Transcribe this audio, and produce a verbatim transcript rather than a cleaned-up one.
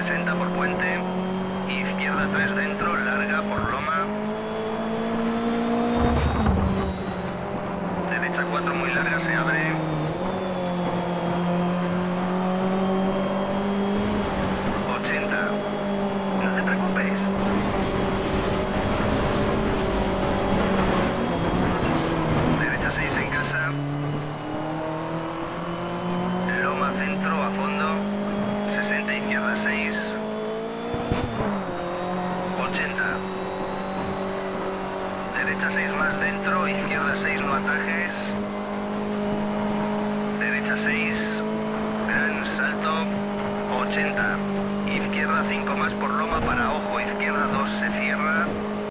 sesenta por puente, izquierda tres dentro, larga por loma, derecha cuatro muy larga, se abre, ochenta, no te preocupes, derecha seis en casa, loma centro a fondo, sesenta izquierda seis, ochenta, derecha seis más dentro, izquierda seis no atajes, derecha seis, gran salto, ochenta, izquierda cinco más por loma para